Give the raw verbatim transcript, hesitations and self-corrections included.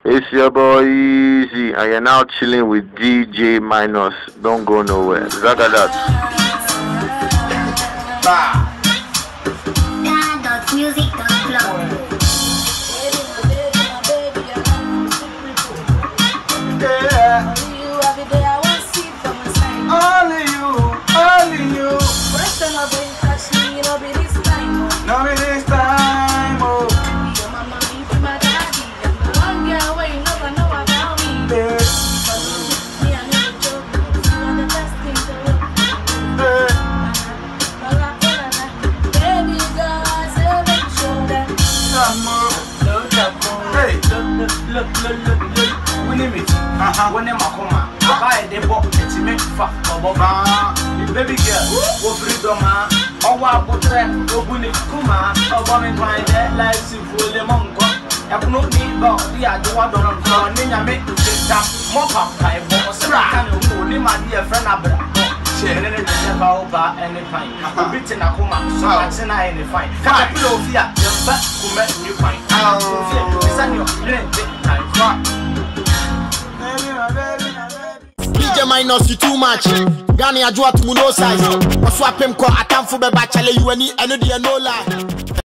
It's your boy Easy, and you're now chilling with D J Minus. Don't go nowhere. Zaga that. Bah. Music club. Yeah. Only you, only you. No be this time, oh. Look, look, look, look. We need it. Uh-huh. When them come, buy the book. It's me for Boba. Baby girl, go freedom, man. Oh, what put them? Go bunny, kuma. Oh, woman, find that life to fool the monk. I put no need, but the other one don't come. Then I make you sit down. More pie, more slack. Only my dear friend, Abra. She didn't about any fine. I'm beating a coma, so I send her any fine. Can't be over here, just back to make you fine. Oh, send your time. D J Minus, you too much. Gani ajua tumuno size. Waswap him kwa atamfu beba chale you any any no lie.